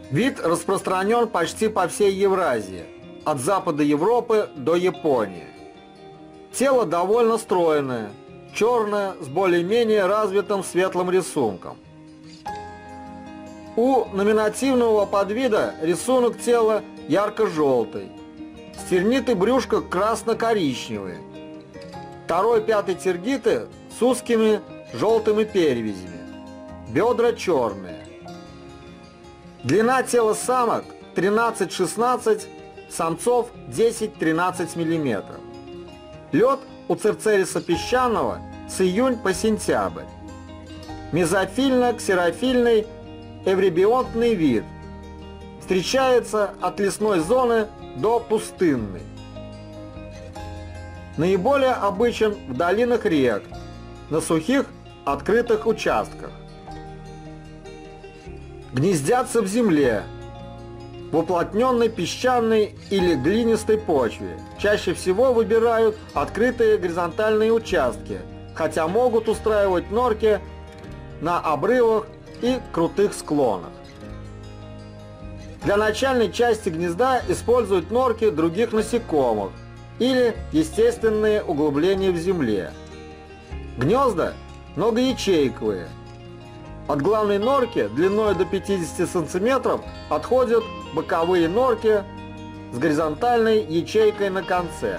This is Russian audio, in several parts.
Вид распространен почти по всей Евразии, от запада Европы до Японии. Тело довольно стройное, черное, с более-менее развитым светлым рисунком. У номинативного подвида рисунок тела ярко-желтый, стерниты брюшка красно-коричневые, второй, пятый тергиты с узкими желтыми перевязями, бедра черные. Длина тела самок 13-16, самцов 10-13 мм. Лед у церцериса песчаного с июнь по сентябрь. Мезофильно-ксерофильный эврибионтный вид. Встречается от лесной зоны до пустынной. Наиболее обычен в долинах рек, на сухих открытых участках. Гнездятся в земле, в уплотненной песчаной или глинистой почве. Чаще всего выбирают открытые горизонтальные участки, хотя могут устраивать норки на обрывах и крутых склонах. Для начальной части гнезда используют норки других насекомых или естественные углубления в земле. Гнезда многоячейковые. От главной норки длиной до 50 см отходят боковые норки с горизонтальной ячейкой на конце.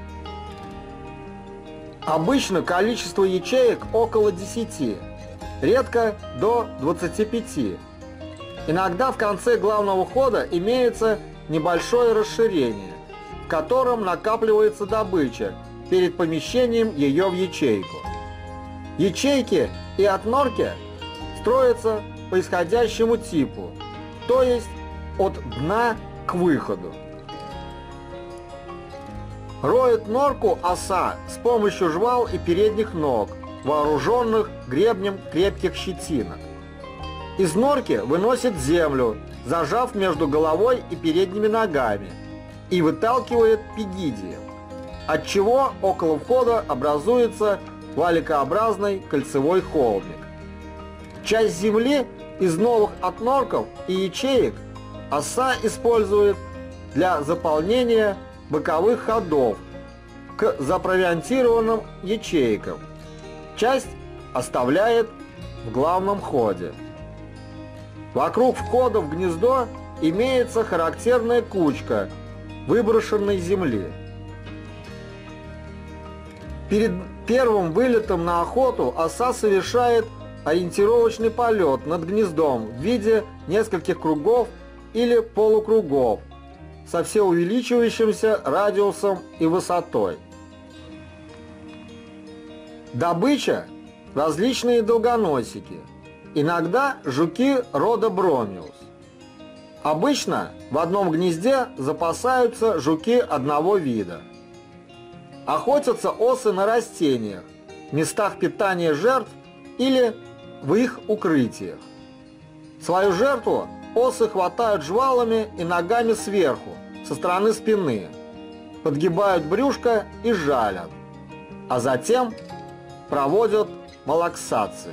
Обычно количество ячеек около 10, редко до 25. Иногда в конце главного хода имеется небольшое расширение, в котором накапливается добыча перед помещением ее в ячейку. Ячейки и от норки строятся по исходящему типу, то есть от дна к выходу. Роет норку оса с помощью жвал и передних ног, вооруженных гребнем крепких щетинок. Из норки выносит землю, зажав между головой и передними ногами, и выталкивает пегидием, отчего около входа образуется валикообразный кольцевой холмик. Часть земли из новых отнорков и ячеек оса использует для заполнения боковых ходов к запровиантированным ячейкам. Часть оставляет в главном ходе. Вокруг входа в гнездо имеется характерная кучка выброшенной земли. Перед первым вылетом на охоту оса совершает ориентировочный полет над гнездом в виде нескольких кругов или полукругов со всеувеличивающимся радиусом и высотой. Добыча – различные долгоносики, иногда жуки рода Бромиус. Обычно в одном гнезде запасаются жуки одного вида. Охотятся осы на растениях, местах питания жертв или в их укрытиях. Свою жертву осы хватают жвалами и ногами сверху, со стороны спины, подгибают брюшко и жалят, а затем проводят малаксацию.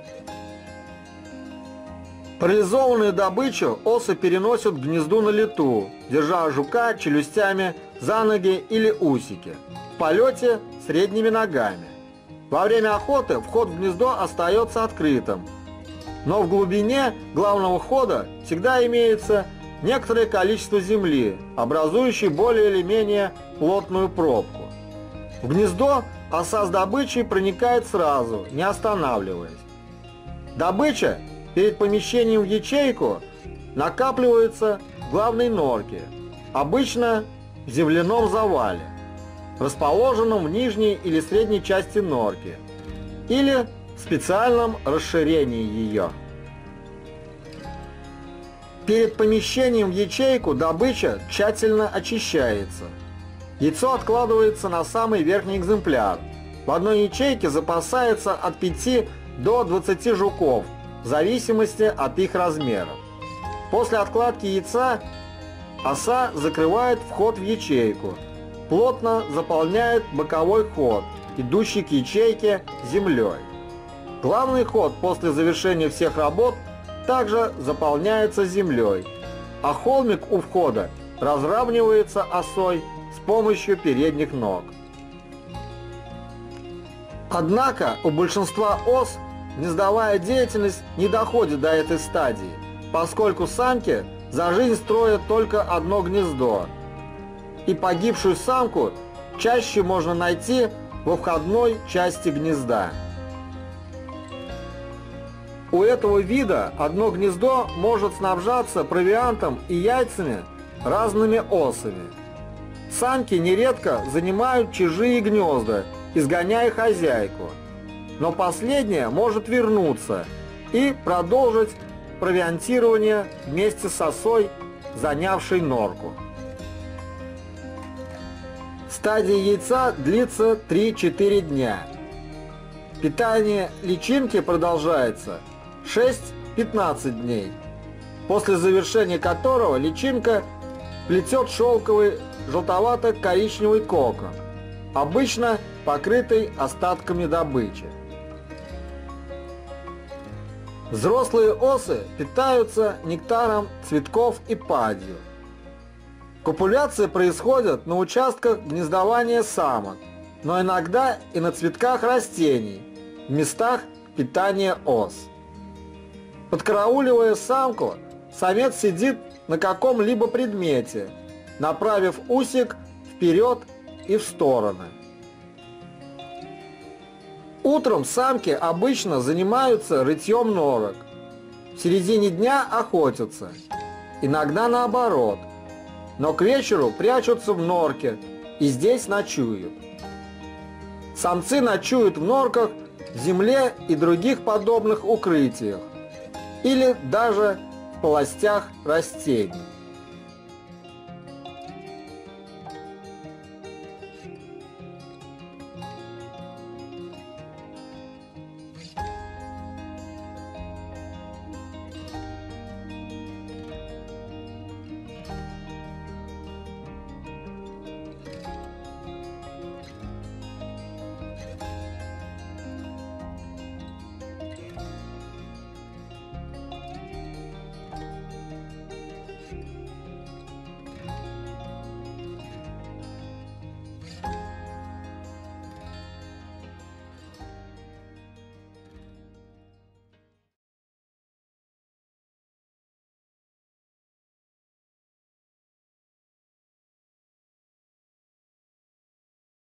Парализованную добычу осы переносят к гнезду на лету, держа жука челюстями за ноги или усики, в полете средними ногами. Во время охоты вход в гнездо остается открытым, но в глубине главного хода всегда имеется некоторое количество земли, образующей более или менее плотную пробку. В гнездо оса с добычей проникает сразу, не останавливаясь. Добыча перед помещением в ячейку накапливается в главной норке, обычно в земляном завале, расположенном в нижней или средней части норки, или в специальном расширении ее. Перед помещением в ячейку добыча тщательно очищается. Яйцо откладывается на самый верхний экземпляр. В одной ячейке запасается от 5 до 20 жуков, в зависимости от их размеров. После откладки яйца оса закрывает вход в ячейку, плотно заполняет боковой ход, идущий к ячейке землей. Главный ход после завершения всех работ также заполняется землей, а холмик у входа разравнивается осой с помощью передних ног. Однако у большинства ос гнездовая деятельность не доходит до этой стадии, поскольку самки за жизнь строят только одно гнездо, и погибшую самку чаще можно найти во входной части гнезда. У этого вида одно гнездо может снабжаться провиантом и яйцами разными особями. Самки нередко занимают чужие гнезда, изгоняя хозяйку, но последняя может вернуться и продолжить провиантирование вместе с осой, занявшей норку. Стадия яйца длится 3-4 дня. Питание личинки продолжается 6-15 дней, после завершения которого личинка плетет шелковый желтовато-коричневый кокон, обычно покрытый остатками добычи. Взрослые осы питаются нектаром цветков и падью. Копуляция происходит на участках гнездования самок, но иногда и на цветках растений, в местах питания ос. Подкарауливая самку, самец сидит на каком-либо предмете, направив усик вперед и в стороны. Утром самки обычно занимаются рытьем норок, в середине дня охотятся, иногда наоборот, но к вечеру прячутся в норке и здесь ночуют. Самцы ночуют в норках, в земле и других подобных укрытиях, или даже в полостях растений.